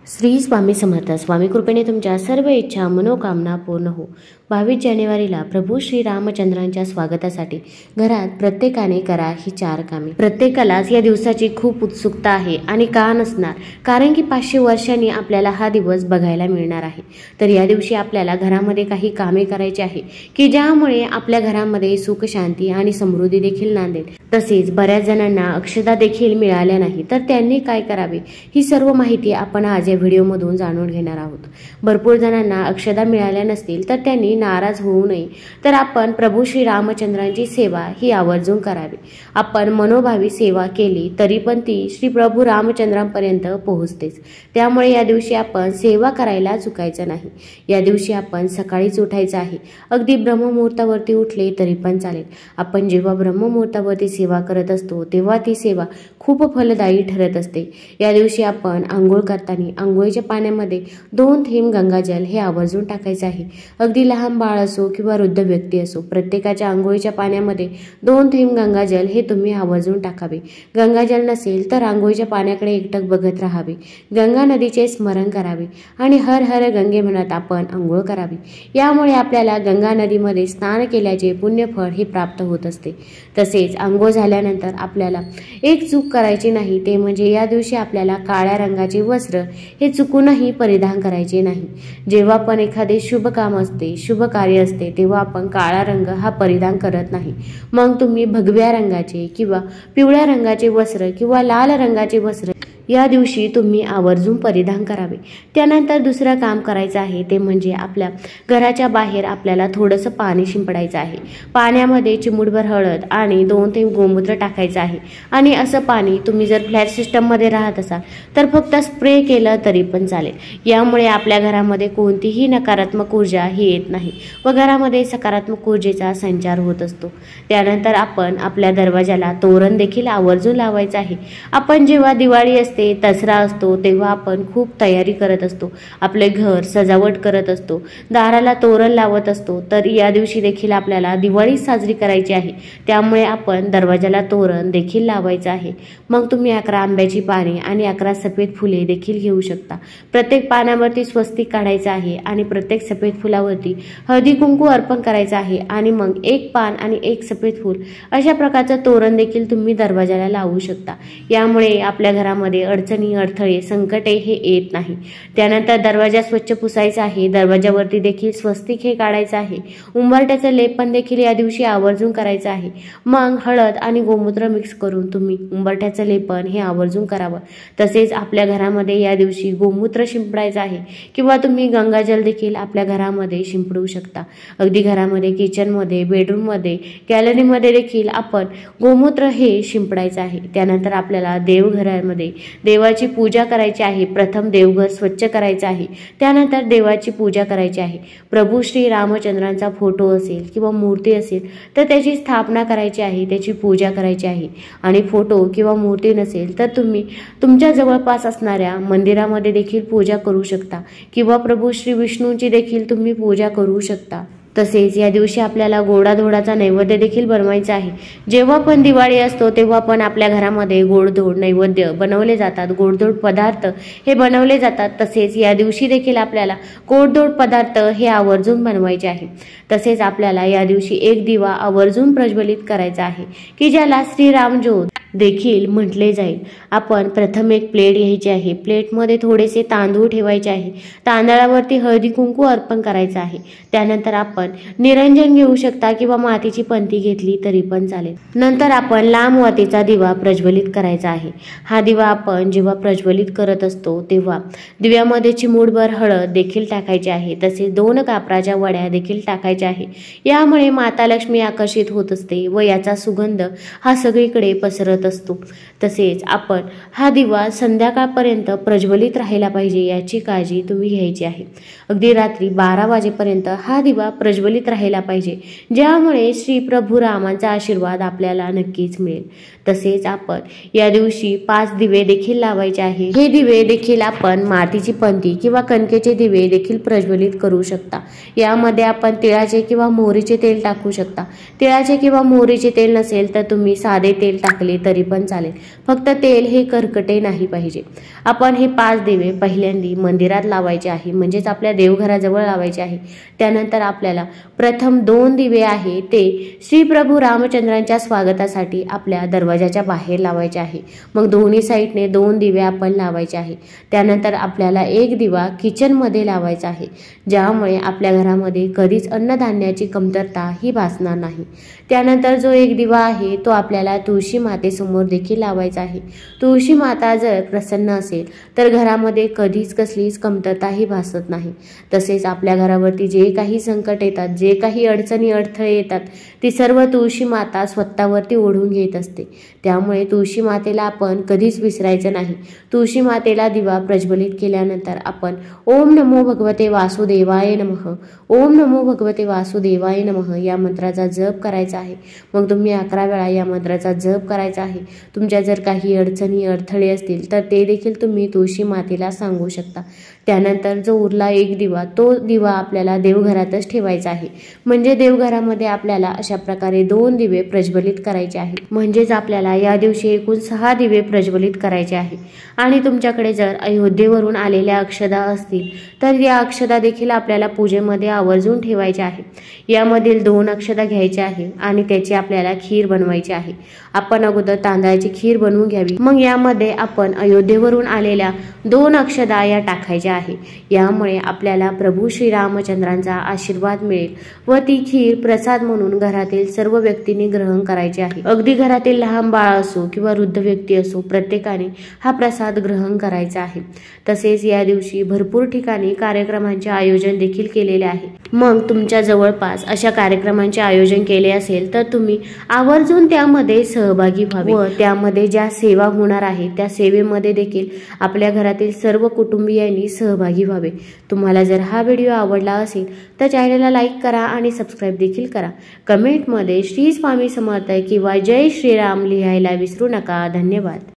श्री स्वामी समर्थ. स्वामी कृपेने तुमच्या सर्व इच्छा मनोकामना पूर्ण हो. 22 जानेवारीला प्रभू श्री रामचंद्रांच्या स्वागतासाठी घरात प्रत्येकाने करा ही 4 कामे. प्रत्येकालाच या दिवसाची खूप उत्सुकता आहे आणि का नसणार, कारण की 500 वर्षांनी आपल्याला हा दिवस बघायला मिळणार आहे. तर या दिवशी आपल्याला घरामध्ये काही कामे करायची आहे की ज्यामुळे आपल्या घरामध्ये सुख शांती आणि समृद्धी देखील नांदेल. तसेच बऱ्याच जणांना अक्षता देखील मिळाल्या नाही, तर त्यांनी काय करावे ही सर्व माहिती आपण आज या व्हिडिओमधून जाणून घेणार आहोत. भरपूर जणांना अक्षता मिळाल्या नसतील तर त्यांनी नाराज होऊ नये, तर आपण प्रभू श्री रामचंद्रांची सेवा ही आवर्जून करावी. आपण मनोभावी सेवा केली तरी पण ती श्री प्रभू रामचंद्रांपर्यंत पोहोचतेच. त्यामुळे या दिवशी आपण सेवा करायला चुकायचं नाही. या दिवशी आपण सकाळीच उठायचं आहे. अगदी ब्रह्ममुहूर्तावरती उठले तरी पण चालेल. आपण जेव्हा ब्रह्ममुहूर्तावरती सेवा करत असतो तेव्हा ती सेवा खूप फलदायी ठरत असते. या दिवशी आपण आंघोळ करताना आंघोळीच्या पाण्यामध्ये 2 थेंब गंगाजल हे आवर्जून टाकायचं आहे. अगदी लहान बाळ असो किंवा वृद्ध व्यक्ती असो, प्रत्येकाच्या आंघोळीच्या पाण्यामध्ये 2 थेंब गंगाजल हे तुम्ही आवर्जून टाकावे. गंगाजल नसेल तर आंघोळीच्या पाण्याकडे एकटक बघत राहावे. गंगा नदीचे स्मरण करावे आणि हर हर गंगे म्हणत आपण आंघोळ करावी. यामुळे आपल्याला गंगा नदीमध्ये स्नान केल्याचे पुण्यफळ हे प्राप्त होत असते. तसेच आंघोळ झाल्यानंतर आपल्याला एक चूक करायची नाही, ते म्हणजे या दिवशी आपल्याला काळ्या रंगाचे वस्त्र हे चुकूनही परिधान करायचे नाही. जेव्हा पण एखादे शुभ काम असते, शुभ कार्य असते, तेव्हा आपण काळा रंग हा परिधान करत नाही. मग तुम्ही भगव्या रंगाचे किंवा पिवळ्या रंगाचे वस्त्र किंवा लाल रंगाचे वस्त्र या दिवशी तुम्ही आवर्जून परिधान करावे. त्यानंतर दुसरं काम करायचं आहे ते म्हणजे आपल्या घराच्या बाहेर आपल्याला थोडंसं पाणी शिंपडायचं आहे. पाण्यामध्ये चिमूटभर हळद आणि 2 थेंब गोमूत्र टाकायचं आहे. आणि असं पाणी तुम्ही जर फ्लॅट सिस्टममध्ये राहत असाल तर फक्त स्प्रे केलं तरी पण चालेल. यामुळे आपल्या घरामध्ये कोणतीही नकारात्मक ऊर्जा ही येत नाही व घरामध्ये सकारात्मक ऊर्जेचा संचार होत असतो. त्यानंतर आपण आपल्या दरवाजाला तोरण देखील आवर्जून लावायचं आहे. आपण जेव्हा दिवाळी असते, दसरा असतो, तेव्हा आपण खूप तयारी करत असतो. आपले घर सजावट करत असतो, दाराला तोरण लावत असतो. तर या दिवशी देखील आपल्याला दिवाळी साजरी करायची आहे. त्यामुळे आपण दरवाजाला तोरण देखील लावायचं आहे. मग तुम्ही 11 आंब्याची पाने आणि 11 सफेद फुले देखील घेऊ शकता. प्रत्येक पानावरती स्वस्तिक काढायचं आहे आणि प्रत्येक सफेद फुलावरती हळदी कुंकू अर्पण करायचं आहे. आणि मग 1 पान आणि 1 सफेद फूल अशा प्रकारचं तोरण देखील तुम्ही दरवाजाला लावू शकता. यामुळे आपल्या घरामध्ये अडचणी अडथळे संकटे हे येत नाही. त्यानंतर दरवाजा स्वच्छ पुसायचा आहे. दरवाजावरती देखील स्वस्तिक हे काढायचं आहे. उंबरठ्याचं लेपन देखील या दिवशी आवर्जून करायचं आहे. मग हळद आणि गोमूत्र मिक्स करून तुम्ही उंबरठ्याचं लेपन हे आवर्जून करावं. तसेच आपल्या घरामध्ये या दिवशी गोमूत्र शिंपडायचं आहे किंवा तुम्ही गंगाजल देखील आपल्या घरामध्ये शिंपडू शकता. अगदी घरामध्ये किचनमध्ये, बेडरूममध्ये, गॅलरीमध्ये देखील आपण गोमूत्र हे शिंपडायचं आहे. त्यानंतर आपल्याला देवघरामध्ये देवाची पूजा करायची आहे. प्रथम देवघर स्वच्छ करायचं आहे. त्यानंतर देवाची पूजा करायची आहे. प्रभू श्री रामचंद्रांचा फोटो असेल किंवा मूर्ती असेल तर त्याची स्थापना करायची आहे, त्याची पूजा करायची आहे. आणि फोटो किंवा मूर्ती नसेल तर तुम्ही तुमच्या जवळपास असणाऱ्या मंदिरामध्ये देखील पूजा करू शकता किंवा प्रभू श्री विष्णूंची देखील तुम्ही पूजा करू शकता. तसेच या दिवशी आपल्याला गोडाधोडाचा नैवेद्य देखील बनवायचा आहे. जेव्हा पण दिवाळी असतो तेव्हा पण आपल्या घरामध्ये गोडधोड नैवेद्य बनवले जातात, गोडधोड पदार्थ हे बनवले जातात. तसेच या दिवशी देखील आपल्याला गोडधोड पदार्थ हे आवर्जून बनवायचे आहे. तसेच आपल्याला या दिवशी एक दिवा आवर्जून प्रज्वलित करायचा आहे की ज्याला श्रीराम ज्योत देखील म्हटले जाईल. आपण प्रथम एक प्लेट घ्यायची आहे. प्लेटमध्ये थोडेसे तांदूळ ठेवायचे आहे. तांदळावरती हळदी कुंकू अर्पण करायचं आहे. त्यानंतर आपण निरंजन घेऊ शकता किंवा मातीची पंती घेतली तरी पण चालेल. नंतर आपण लांब वातीचा दिवा प्रज्वलित करायचा आहे. हा दिवा आपण जेव्हा प्रज्वलित करत असतो तेव्हा दिव्यामध्ये चिमूटभर हळद देखील टाकायची आहे. तसेच 2 कापराच्या वड्या देखील टाकायच्या आहे. यामुळे माता लक्ष्मी आकर्षित होत असते व याचा सुगंध हा सगळीकडे पसरत असतो. तसेच आपण हा दिवा संध्याकाळपर्यंत प्रज्वलित राहायला पाहिजे याची काळजी तुम्ही घ्यायची आहे. अगदी रात्री 12 वाजेपर्यंत हा दिवा प्रज्वलित राहायला पाहिजे, ज्यामुळे श्री प्रभू रामांचा आशीर्वाद आपल्याला नक्कीच मिळेल. तसेच आपण या दिवशी 5 दिवे देखील लावायचे आहे. हे दिवे देखील आपण मातीची पंती किंवा कणकेचे दिवे देखील प्रज्वलित करू शकता. यामध्ये आपण तिळाचे किंवा मोहरीचे तेल टाकू शकता. तिळाचे किंवा मोहरीचे तेल नसेल तर तुम्ही साधे तेल टाकले तरी पण चालेल, फक्त तेल हे कर्कटे नाही पाहिजे. आपण हे 5 दिवे पहिल्यांदी मंदिरात लावायचे आहे, म्हणजेच आपल्या देवघराजवळ लावायचे आहे. त्यानंतर आपल्याला प्रथम 2 दिवे आहे ते श्री प्रभू रामचंद्रांच्या स्वागतासाठी आपल्या दरवाजाच्या बाहेर लावायचे आहे. मग दोन्ही साईडने 2 दिवे आपण लावायचे आहे. त्यानंतर आपल्याला एक दिवा किचनमध्ये लावायचा आहे, ज्यामुळे आपल्या घरामध्ये कधीच अन्नधान्याची कमतरता ही भासणार नाही. त्यानंतर जो एक दिवा आहे तो आपल्याला तुळशी मातेसमोर देखील लावायचा आहे. तुळशी माता जर प्रसन्न असेल तर घरामध्ये कधीच कसलीच कमतरताही भासत नाही. तसेच आपल्या घरावरती जे काही संकट येतात, जे काही अडचणी अडथळे येतात, ती सर्व तुळशी माता स्वतःवरती ओढून घेत असते. त्यामुळे तुळशी मातेला आपण कधीच विसरायचं नाही. तुळशी मातेला दिवा प्रज्वलित केल्यानंतर आपण ओम नमो भगवते वासुदेवाय नमः, ओम नमो भगवते वासुदेवाय नमः या मंत्राचा जप करायचा आहे. मग तुम्ही 11 वेळा या मंत्राचा जप करायचा आहे. तुमच्या जर काही अडचणी अडथळे असतील तर ते देखील तुम्ही तुळशी मातेला सांगू शकता. त्यानंतर जो उरला एक दिवा, तो दिवा आपल्याला देवघरातच ठेवायचा आहे. म्हणजे देवघरामध्ये आपल्याला अशा प्रकारे 2 दिवे प्रज्वलित करायचे आहेत. म्हणजेच आपल्याला या दिवशी एकूण 6 दिवे प्रज्वलित करायचे आहे. आणि तुमच्याकडे जर अयोध्येवरून आलेल्या अक्षदा असतील तर या अक्षदा देखील आपल्याला पूजेमध्ये आवर्जून ठेवायच्या आहे. यामधील 2 अक्षदा घ्यायच्या आहे आणि त्याची आपल्याला खीर बनवायची आहे. आपण अगोदर तांदळाची खीर बनवून घ्यावी. मग यामध्ये आपण अयोध्येवरून आलेल्या 2 अक्षदा या टाकायच्या आहे. यामुळे आपल्याला प्रभू श्री रामचंद्रांचा आशीर्वाद मिळेल व ती खीर प्रसाद म्हणून घरातील सर्व व्यक्तींनी ग्रहण करायची आहे. अगदी घरातील लहान बाळ असो किंवा वृद्ध व्यक्ती असो, प्रत्येकाने हा प्रसाद ग्रहण करायचा आहे. तसेच या दिवशी भरपूर ठिकाणी कार्यक्रमांचे आयोजन देखील केलेले आहे. मग तुमच्या जवळपास अशा कार्यक्रमांचे आयोजन केले असेल तर तुम्ही आवर्जून त्यामध्ये सहभागी व्हावे व त्यामध्ये ज्या सेवा होणार आहे त्या सेवेमध्ये देखील आपल्या घरातील सर्व कुटुंबियांनी सहभागी व्हावे. तुम्हाला जर हा व्हिडिओ आवडला असेल तर चॅनलला लाईक करा आणि सबस्क्राईब देखील करा. कमेंटमध्ये श्री स्वामी समर्थ किंवा जय श्रीराम लिहायला विसरू नका. धन्यवाद.